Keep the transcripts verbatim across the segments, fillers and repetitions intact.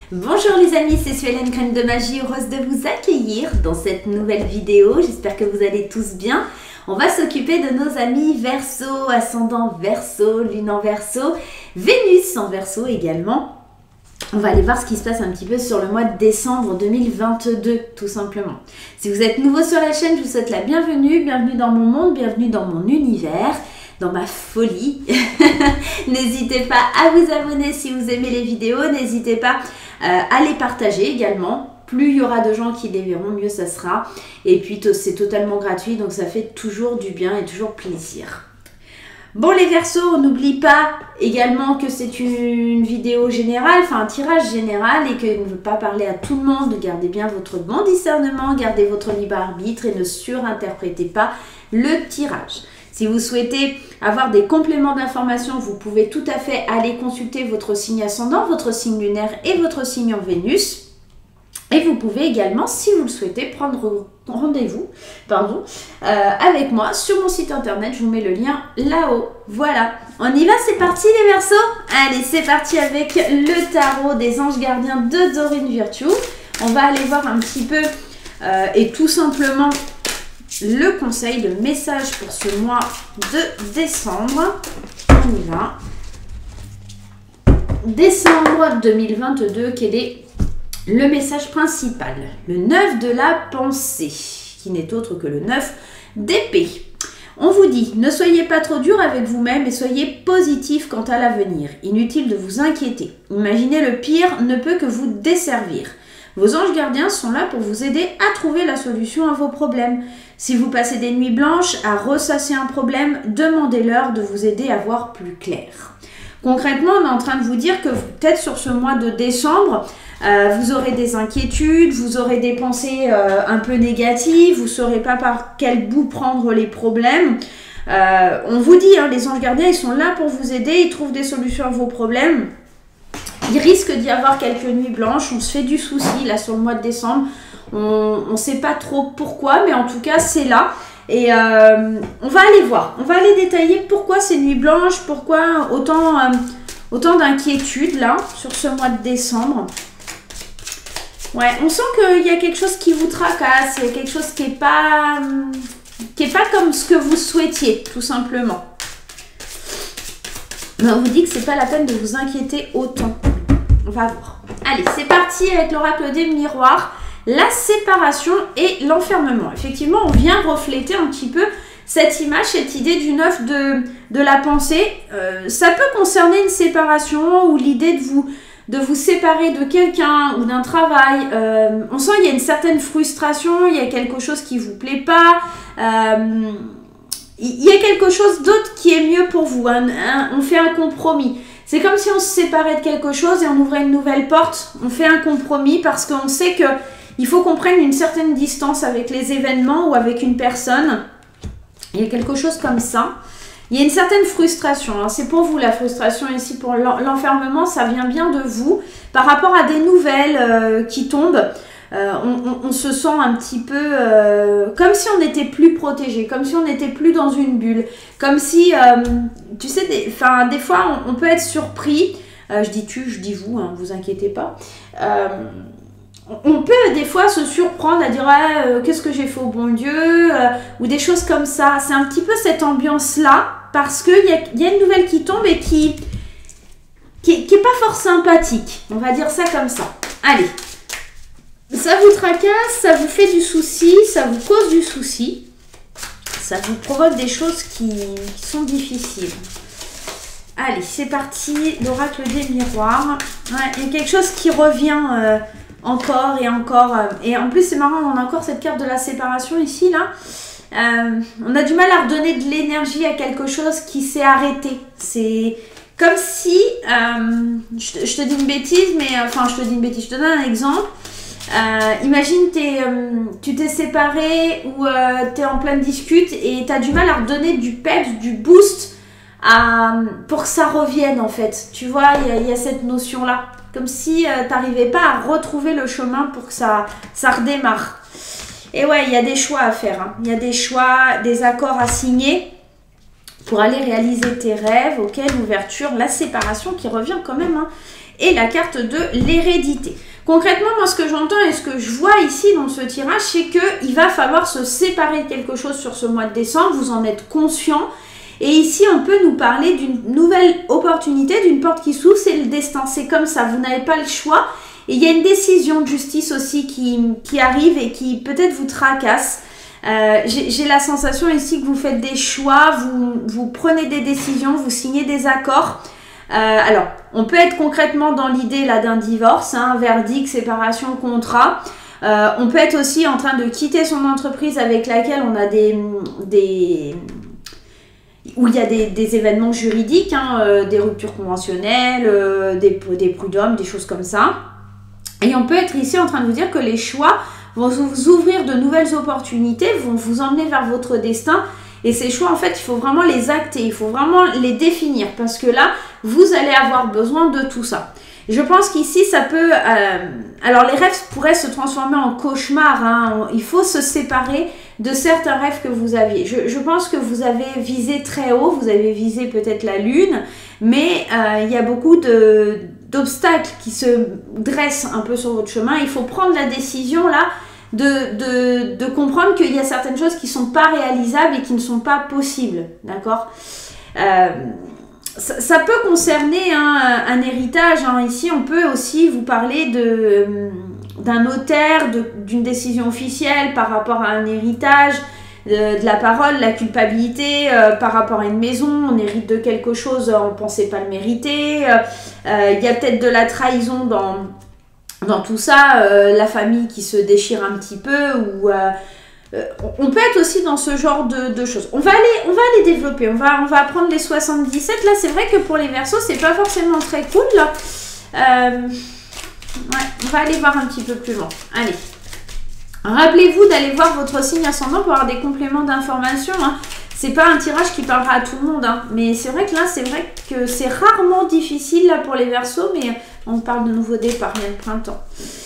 Bonjour les amis, c'est Suelen Graine de Magie, heureuse de vous accueillir dans cette nouvelle vidéo. J'espère que vous allez tous bien. On va s'occuper de nos amis Verseau, ascendant Verseau, lune en Verseau, Vénus en Verseau également. On va aller voir ce qui se passe un petit peu sur le mois de décembre deux mille vingt-deux, tout simplement. Si vous êtes nouveau sur la chaîne, je vous souhaite la bienvenue. Bienvenue dans mon monde, bienvenue dans mon univers, dans ma folie. N'hésitez pas à vous abonner si vous aimez les vidéos. N'hésitez pas euh, à les partager également. Plus il y aura de gens qui les verront, mieux ça sera. Et puis c'est totalement gratuit, donc ça fait toujours du bien et toujours plaisir. Bon les Verseaux, n'oublie pas également que c'est une vidéo générale, enfin un tirage général et que ne veut pas parler à tout le monde. Gardez bien votre bon discernement, gardez votre libre arbitre et ne surinterprétez pas le tirage. Si vous souhaitez avoir des compléments d'information, vous pouvez tout à fait aller consulter votre signe ascendant, votre signe lunaire et votre signe en Vénus. Et vous pouvez également, si vous le souhaitez, prendre rendez-vous pardon, euh, avec moi sur mon site internet. Je vous mets le lien là-haut. Voilà, on y va, c'est parti les Verseaux. Allez, c'est parti avec le tarot des anges gardiens de Dorine Virtue. On va aller voir un petit peu euh, et tout simplement le conseil, le message pour ce mois de décembre. On y va. Décembre deux mille vingt-deux, quel est le message principal? Le neuf de la pensée, qui n'est autre que le neuf d'épée. On vous dit, ne soyez pas trop dur avec vous-même et soyez positif quant à l'avenir. Inutile de vous inquiéter. Imaginez le pire ne peut que vous desservir. Vos anges gardiens sont là pour vous aider à trouver la solution à vos problèmes. Si vous passez des nuits blanches à ressasser un problème, demandez-leur de vous aider à voir plus clair. Concrètement, on est en train de vous dire que peut-être sur ce mois de décembre, euh, vous aurez des inquiétudes, vous aurez des pensées euh, un peu négatives, vous ne saurez pas par quel bout prendre les problèmes. Euh, on vous dit, hein, les anges gardiens, ils sont là pour vous aider, ils trouvent des solutions à vos problèmes. Il risque d'y avoir quelques nuits blanches, on se fait du souci là sur le mois de décembre. On ne sait pas trop pourquoi, mais en tout cas c'est là. Et euh, on va aller voir, on va aller détailler pourquoi ces nuits blanches, pourquoi autant, euh, autant d'inquiétudes là sur ce mois de décembre. Ouais, on sent qu'il y a quelque chose qui vous tracasse, il y a quelque chose qui n'est pas, qui est pas comme ce que vous souhaitiez, tout simplement. Mais on vous dit que c'est pas la peine de vous inquiéter autant. On va voir. Allez, c'est parti avec l'oracle des miroirs. La séparation et l'enfermement. Effectivement, on vient refléter un petit peu cette image, cette idée du neuf de, de la pensée. Euh, ça peut concerner une séparation ou l'idée de vous, de vous séparer de quelqu'un ou d'un travail. Euh, on sent qu'il y a une certaine frustration, il y a quelque chose qui ne vous plaît pas. Euh, il y a quelque chose d'autre qui est mieux pour vous. Un, un, on fait un compromis. C'est comme si on se séparait de quelque chose et on ouvrait une nouvelle porte. On fait un compromis parce qu'on sait que il faut qu'on prenne une certaine distance avec les événements ou avec une personne. Il y a quelque chose comme ça. Il y a une certaine frustration. Hein. C'est pour vous la frustration ici, pour l'enfermement, ça vient bien de vous. Par rapport à des nouvelles euh, qui tombent, euh, on, on, on se sent un petit peu euh, comme si on n'était plus protégé, comme si on n'était plus dans une bulle. Comme si, euh, tu sais, des, des fois on, on peut être surpris. Euh, je dis tu, je dis vous, hein, vous inquiétez pas. Euh, On peut des fois se surprendre à dire ah, euh, qu'est-ce que j'ai fait au bon Dieu euh, ou des choses comme ça. C'est un petit peu cette ambiance-là parce qu'il y a, y a une nouvelle qui tombe et qui qui, qui est pas fort sympathique. On va dire ça comme ça. Allez, ça vous tracasse, ça vous fait du souci, ça vous cause du souci. Ça vous provoque des choses qui, qui sont difficiles. Allez, c'est parti, l'oracle des miroirs. Ouais, il y a quelque chose qui revient... Euh, encore et encore. Et en plus, c'est marrant, on a encore cette carte de la séparation ici, là. Euh, on a du mal à redonner de l'énergie à quelque chose qui s'est arrêté. C'est comme si... Euh, je, te, je te dis une bêtise, mais... Enfin, je te dis une bêtise. Je te donne un exemple. Euh, imagine, t'es, euh, tu t'es séparé ou euh, tu es en pleine discute et tu as du mal à redonner du peps, du boost à, pour que ça revienne, en fait. Tu vois, il y, y a cette notion-là. Comme si euh, tu n'arrivais pas à retrouver le chemin pour que ça, ça redémarre. Et ouais, il y a des choix à faire. Hein. Il y a des choix, des accords à signer pour aller réaliser tes rêves. Ok, l'ouverture, la séparation qui revient quand même. Hein. et la carte de l'hérédité. Concrètement, moi, ce que j'entends et ce que je vois ici dans ce tirage, c'est qu'il va falloir se séparer de quelque chose sur ce mois de décembre. Vous en êtes conscient. Et ici, on peut nous parler d'une nouvelle opportunité, d'une porte qui s'ouvre. C'est le destin. C'est comme ça. Vous n'avez pas le choix. Et il y a une décision de justice aussi qui, qui arrive et qui peut-être vous tracasse. Euh, J'ai la sensation ici que vous faites des choix, vous, vous prenez des décisions, vous signez des accords. Euh, alors, on peut être concrètement dans l'idée là d'un divorce, hein, verdict, séparation, contrat. Euh, on peut être aussi en train de quitter son entreprise avec laquelle on a des... des où il y a des, des événements juridiques, hein, euh, des ruptures conventionnelles, euh, des, des prud'hommes, des choses comme ça. Et on peut être ici en train de vous dire que les choix vont vous ouvrir de nouvelles opportunités, vont vous emmener vers votre destin. Et ces choix, en fait, il faut vraiment les acter, il faut vraiment les définir parce que là, vous allez avoir besoin de tout ça. Je pense qu'ici, ça peut... Euh, alors, les rêves pourraient se transformer en cauchemar. Hein. Il faut se séparer de certains rêves que vous aviez. Je, je pense que vous avez visé très haut, vous avez visé peut-être la lune, mais euh, il y a beaucoup de... d'obstacles qui se dressent un peu sur votre chemin. Il faut prendre la décision là de, de, de comprendre qu'il y a certaines choses qui ne sont pas réalisables et qui ne sont pas possibles. D'accord euh, ça, ça peut concerner hein, un héritage. Hein. Ici, on peut aussi vous parler de, d'un notaire, d'une décision officielle par rapport à un héritage, de, de la parole, la culpabilité euh, par rapport à une maison, on hérite de quelque chose, on ne pensait pas le mériter, il euh, y a peut-être de la trahison dans, dans tout ça, euh, la famille qui se déchire un petit peu, ou euh, euh, on peut être aussi dans ce genre de, de choses. On va aller, on va aller développer, on va, on va prendre les soixante-dix-sept, là c'est vrai que pour les Verseaux, c'est pas forcément très cool, là. Euh, ouais, on va aller voir un petit peu plus loin, allez. Rappelez-vous d'aller voir votre signe ascendant pour avoir des compléments d'information. Hein. C'est pas un tirage qui parlera à tout le monde. Hein. Mais c'est vrai que là, c'est vrai que c'est rarement difficile là, pour les Verseaux. Mais on parle de nouveau départ, il y a le printemps.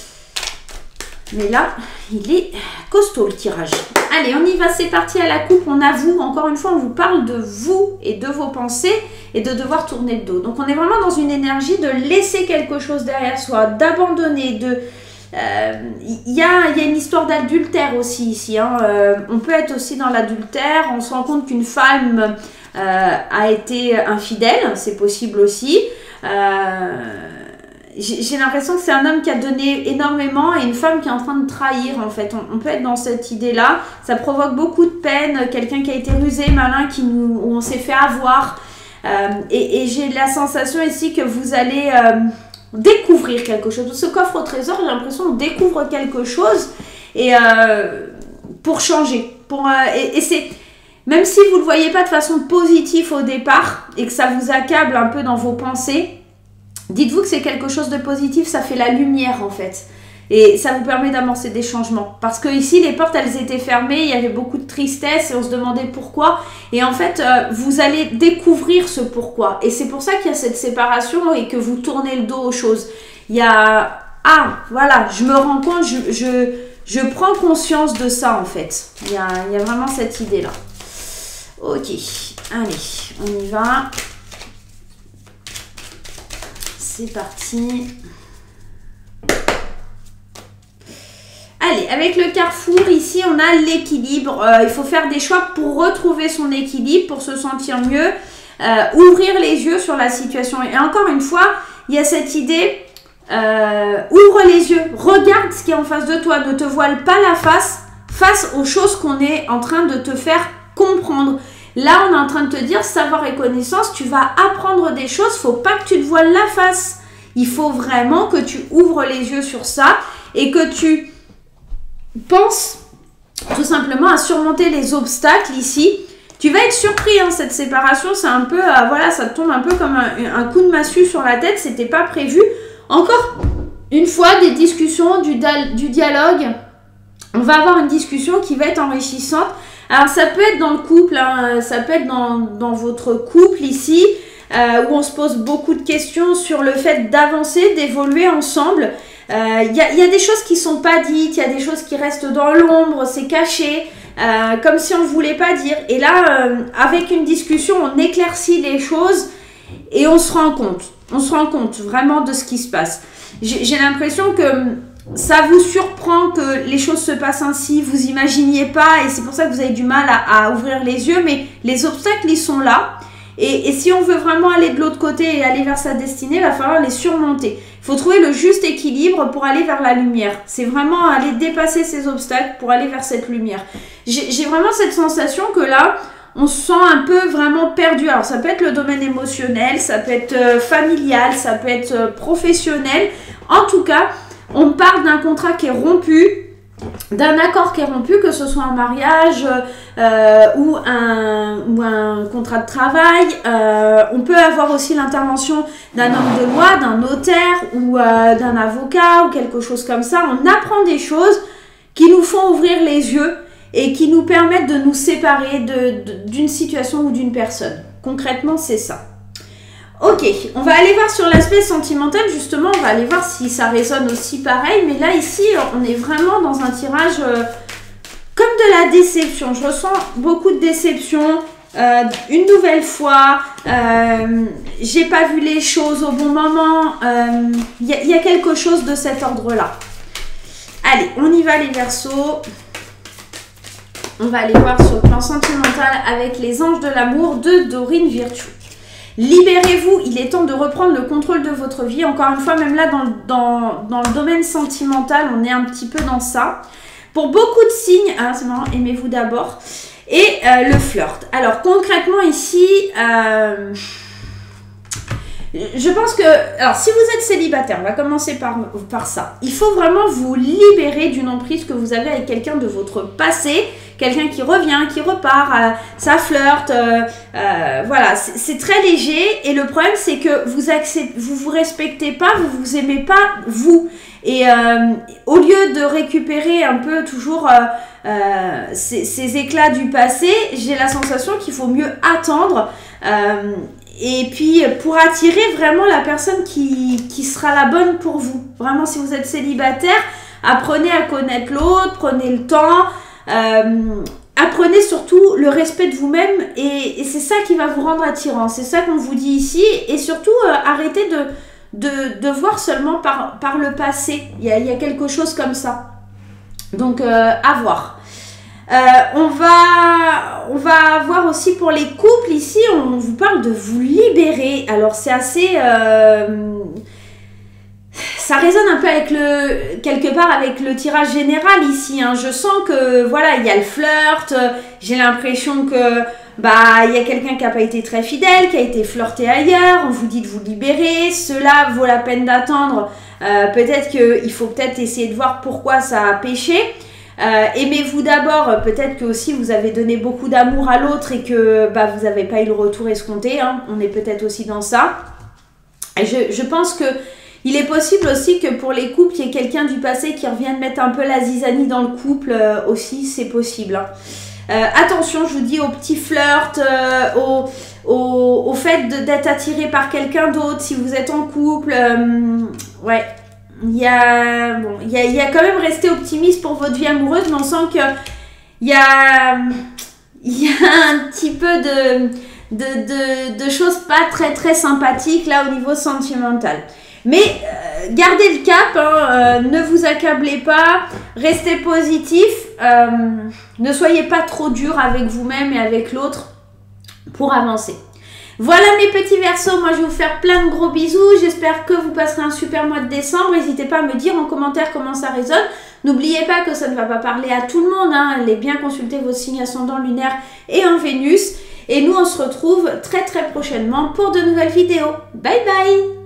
Mais là, il est costaud le tirage. Allez, on y va, c'est parti à la coupe. On avoue, encore une fois, on vous parle de vous et de vos pensées et de devoir tourner le dos. Donc on est vraiment dans une énergie de laisser quelque chose derrière soi, d'abandonner, de... Il euh, y, y a une histoire d'adultère aussi ici. Hein. Euh, on peut être aussi dans l'adultère. On se rend compte qu'une femme euh, a été infidèle. C'est possible aussi. Euh, J'ai l'impression que c'est un homme qui a donné énormément et une femme qui est en train de trahir en fait. On, on peut être dans cette idée-là. Ça provoque beaucoup de peine. Quelqu'un qui a été rusé, malin, qui nous, où on s'est fait avoir. Euh, et et j'ai la sensation ici que vous allez... Euh, découvrir quelque chose. Ce coffre au trésor, j'ai l'impression qu'on découvre quelque chose et euh, pour changer. Pour, euh, et et c'est même si vous ne le voyez pas de façon positive au départ et que ça vous accable un peu dans vos pensées, dites-vous que c'est quelque chose de positif, ça fait la lumière en fait. Et ça vous permet d'amorcer des changements. Parce que ici, les portes, elles étaient fermées, il y avait beaucoup de tristesse et on se demandait pourquoi. Et en fait, euh, vous allez découvrir ce pourquoi. Et c'est pour ça qu'il y a cette séparation et que vous tournez le dos aux choses. Il y a... Ah, voilà, je me rends compte, je, je, je prends conscience de ça en fait. Il y a, il y a vraiment cette idée-là. Ok, allez, on y va. C'est parti. Allez, avec le carrefour, ici, on a l'équilibre. Euh, il faut faire des choix pour retrouver son équilibre, pour se sentir mieux. Euh, ouvrir les yeux sur la situation. Et encore une fois, il y a cette idée, euh, ouvre les yeux, regarde ce qui est en face de toi. Ne te voile pas la face face aux choses qu'on est en train de te faire comprendre. Là, on est en train de te dire, savoir et connaissance, tu vas apprendre des choses. Il ne faut pas que tu te voiles la face. Il faut vraiment que tu ouvres les yeux sur ça et que tu... pense tout simplement à surmonter les obstacles ici. Tu vas être surpris, hein, cette séparation, c'est un peu, euh, voilà, ça te tombe un peu comme un, un coup de massue sur la tête, c'était pas prévu. Encore une fois, des discussions, du, du dialogue, on va avoir une discussion qui va être enrichissante. Alors ça peut être dans le couple, hein, ça peut être dans, dans votre couple ici, euh, où on se pose beaucoup de questions sur le fait d'avancer, d'évoluer ensemble. Il euh, y, y a des choses qui ne sont pas dites, il y a des choses qui restent dans l'ombre, c'est caché, euh, comme si on ne voulait pas dire. Et là, euh, avec une discussion, on éclaircit les choses et on se rend compte. on se rend compte vraiment de ce qui se passe. J'ai l'impression que ça vous surprend que les choses se passent ainsi, vous imaginiez pas, et c'est pour ça que vous avez du mal à, à ouvrir les yeux, mais les obstacles, ils sont là. Et, et si on veut vraiment aller de l'autre côté et aller vers sa destinée, il va falloir les surmonter. Il faut trouver le juste équilibre pour aller vers la lumière. C'est vraiment aller dépasser ces obstacles pour aller vers cette lumière. J'ai vraiment cette sensation que là, on se sent un peu vraiment perdu. Alors ça peut être le domaine émotionnel, ça peut être euh, familial, ça peut être euh, professionnel. En tout cas, on parle d'un contrat qui est rompu, d'un accord qui est rompu, que ce soit un mariage euh, ou, un, ou un contrat de travail. Euh, on peut avoir aussi l'intervention d'un homme de loi, d'un notaire ou euh, d'un avocat ou quelque chose comme ça. On apprend des choses qui nous font ouvrir les yeux et qui nous permettent de nous séparer d'une situation ou d'une personne. Concrètement, c'est ça. Ok, on va aller voir sur l'aspect sentimental, justement, on va aller voir si ça résonne aussi pareil, mais là, ici, on est vraiment dans un tirage euh, comme de la déception. Je ressens beaucoup de déception, euh, une nouvelle fois, euh, j'ai pas vu les choses au bon moment, il euh, y, y a quelque chose de cet ordre-là. Allez, on y va les Verseaux. On va aller voir sur le plan sentimental avec les anges de l'amour de Dorine Virtue. Libérez-vous, il est temps de reprendre le contrôle de votre vie. Encore une fois, même là, dans, dans, dans le domaine sentimental, on est un petit peu dans ça. Pour beaucoup de signes, hein, c'est marrant, aimez-vous d'abord. Et euh, le flirt. Alors, concrètement, ici, euh, je pense que... Alors, si vous êtes célibataire, on va commencer par, par ça. Il faut vraiment vous libérer d'une emprise que vous avez avec quelqu'un de votre passé. Quelqu'un qui revient, qui repart, euh, ça flirte, euh, euh, voilà, c'est très léger. Et le problème, c'est que vous acceptez, vous vous respectez pas, vous vous aimez pas, vous. Et euh, au lieu de récupérer un peu toujours euh, euh, ces, ces éclats du passé, j'ai la sensation qu'il faut mieux attendre. Euh, et puis, pour attirer vraiment la personne qui, qui sera la bonne pour vous. Vraiment, si vous êtes célibataire, apprenez à connaître l'autre, prenez le temps. Euh, apprenez surtout le respect de vous-même et, et c'est ça qui va vous rendre attirant, c'est ça qu'on vous dit ici et surtout euh, arrêtez de, de, de voir seulement par, par le passé, il y a, il y a quelque chose comme ça, donc euh, à voir. Euh, on, va, on va voir aussi pour les couples, ici on vous parle de vous libérer, alors c'est assez... Euh, ça résonne un peu avec le, quelque part avec le tirage général ici. Hein. Je sens que voilà, il y a le flirt. J'ai l'impression que bah il y a quelqu'un qui n'a pas été très fidèle, qui a été flirté ailleurs. On vous dit de vous libérer. Cela vaut la peine d'attendre. Euh, peut-être qu'il faut peut-être essayer de voir pourquoi ça a péché. Euh, Aimez-vous d'abord. Peut-être que aussi vous avez donné beaucoup d'amour à l'autre et que bah vous n'avez pas eu le retour escompté. Hein. On est peut-être aussi dans ça. Et je, je pense que il est possible aussi que pour les couples, il y ait quelqu'un du passé qui revienne mettre un peu la zizanie dans le couple euh, aussi, c'est possible. Hein. Euh, attention, je vous dis, aux petits flirts, euh, au, au, au fait d'être attiré par quelqu'un d'autre, si vous êtes en couple. Euh, ouais, il y a, bon, il y a, il y a quand même resté optimiste pour votre vie amoureuse, mais on sent qu'il y a, il y a un petit peu de, de, de, de choses pas très très sympathiques là au niveau sentimental. Mais euh, gardez le cap, hein, euh, ne vous accablez pas, restez positif, euh, ne soyez pas trop dur avec vous-même et avec l'autre pour avancer. Voilà mes petits Verseaux, moi je vais vous faire plein de gros bisous, j'espère que vous passerez un super mois de décembre, n'hésitez pas à me dire en commentaire comment ça résonne. N'oubliez pas que ça ne va pas parler à tout le monde, hein, allez bien consulter vos signes ascendant lunaire et en Vénus. Et nous on se retrouve très très prochainement pour de nouvelles vidéos. Bye bye!